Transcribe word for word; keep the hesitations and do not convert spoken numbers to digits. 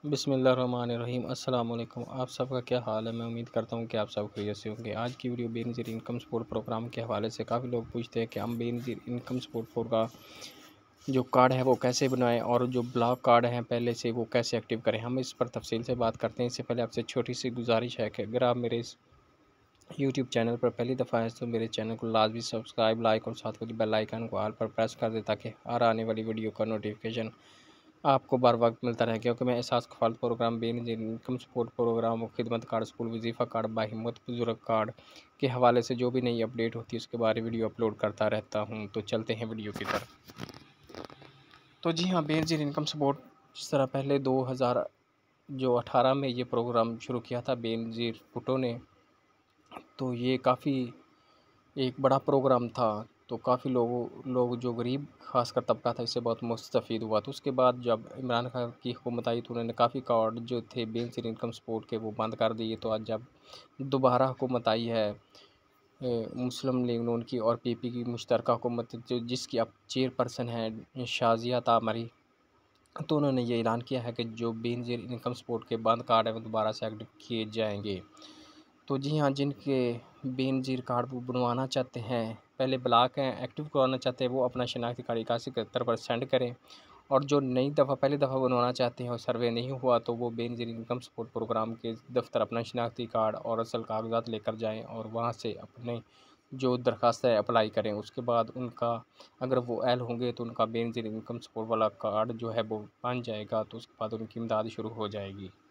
बिस्मिल्लाहिर्रहमानिर्रहीम। अस्सलाम वालेकुम। आप सबका क्या हाल है? मैं उम्मीद करता हूँ कि आप सब खैरियत से होंगे। आज की video Benazir income support programme के हवाले से काफ़ी लोग पूछते हैं कि हम बेनज़ीर इनकम सपोर्ट प्रोग्राम जो कार्ड है वो कैसे बनाएं और जो ब्लॉक कार्ड हैं पहले से वो कैसे एक्टिव करें। हम इस पर तफसील से बात करते हैं। इससे पहले आपसे छोटी सी गुजारिश है कि अगर आप मेरे इस यूट्यूब चैनल पर पहली दफ़ा है तो मेरे चैनल को लाजमी सब्सक्राइब, लाइक और साथ में बेल आइकन को ऑल पर प्रेस कर दें ताकि हर आने वाली वीडियो का नोटिफिकेशन आपको बर वक्त मिलता रहे। क्योंकि मैं Ehsaas Kafaalat programme, Benazir income support programme, Khidmat card, school Wazifa card, Bahimmat Buzurg card के हवाले से जो भी नई अपडेट होती है उसके बारे में वीडियो अपलोड करता रहता हूँ। तो चलते हैं वीडियो की तरफ। तो जी हाँ, बेनज़ीर इनकम सपोर्ट जिस तरह पहले दो हज़ार जो अठारह में ये प्रोग्राम शुरू किया था बेनज़ीर भुट्टो ने, तो ये काफ़ी एक बड़ा प्रोग्राम था। तो काफ़ी लोगों लोग जो गरीब खासकर तबका था इससे बहुत मुस्तफ़ीद हुआ। तो उसके बाद जब इमरान खान की हुकूमत आई तो उन्होंने काफ़ी कार्ड जो थे बेनज़ीर इनकम सपोर्ट के वो बंद कर दिए। तो आज जब दोबारा हुकूमत आई है ए, मुस्लिम लीग नून की और पीपी की मुश्तरका हुकूमत जो जिसकी अब चेयरपर्सन है शाज़िया तामरी, तो उन्होंने ये ऐलान किया है कि जो बेनज़ीर इनकम सपोर्ट के बंद कार्ड है वो दोबारा से एक्टिव किए जाएंगे। तो जी हाँ, जिनके बेनज़ीर कार्ड वो बनवाना चाहते हैं, पहले ब्लॉक हैं, एक्टिव करवाना चाहते हैं, वो अपना शनाख्ती कार्ड इक्यासी इकहत्तर पर सेंड करें। और जो नई दफ़ा पहली दफ़ा बनवाना चाहते हैं और सर्वे नहीं हुआ तो वो बेनज़ीर इनकम सपोर्ट प्रोग्राम के दफ्तर अपना शनाख्ती कार्ड और असल कागजात लेकर जाएं और वहाँ से अपने जो दरख्वास्त है अप्लाई करें। उसके बाद उनका अगर वो एल होंगे तो उनका बेनज़ीर इनकम सपोर्ट वाला कार्ड जो है वो बन जाएगा। तो उसके बाद उनकी इमदाद शुरू हो जाएगी।